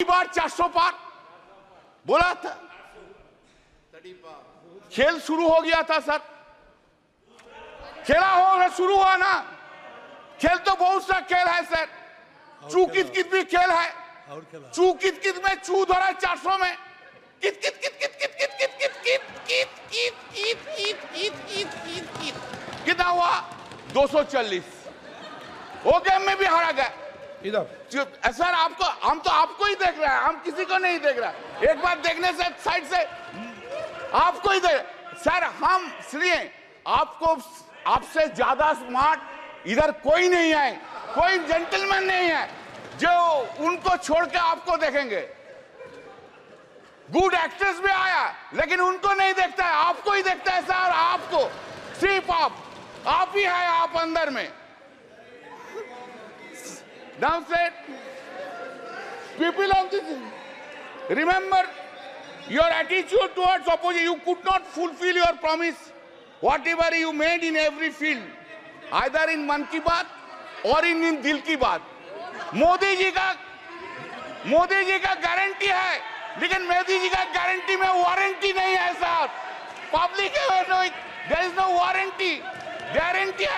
बार 400 पार बोला था। खेल शुरू हो गया था सर, खेला हो शुरू हुआ ना। खेल तो बहुत सा खेल है सर, चू कित कित भी खेल है। चू कित कित में चू धरा 400 में कित कित कित कित कित कित कित कित कित कित कित कित कित कित कित कित कित कितना हुआ 240। वो गेम में भी हारा गया। इधर सर आपको, हम तो आपको ही देख रहे हैं, हम किसी को नहीं देख रहे। एक बार देखने से साइड से आपको ही देख सर। हम इसलिए आपको, आपसे ज्यादा स्मार्ट इधर कोई नहीं है, कोई जेंटलमैन नहीं है जो उनको छोड़ के आपको देखेंगे। गुड एक्ट्रेस भी आया लेकिन उनको नहीं देखता है, आपको ही देखता है सर। आपको सिर्फ आप ही है, आप अंदर में। Now said, people of this, remember your attitude towards opposition. You could not fulfill your promise, whatever you made in every field, either in मन की बात और in दिल की बात। मोदी जी का गारंटी है, लेकिन मोदी जी का गारंटी में वारंटी नहीं है sir. Public there is no warranty, guarantee है।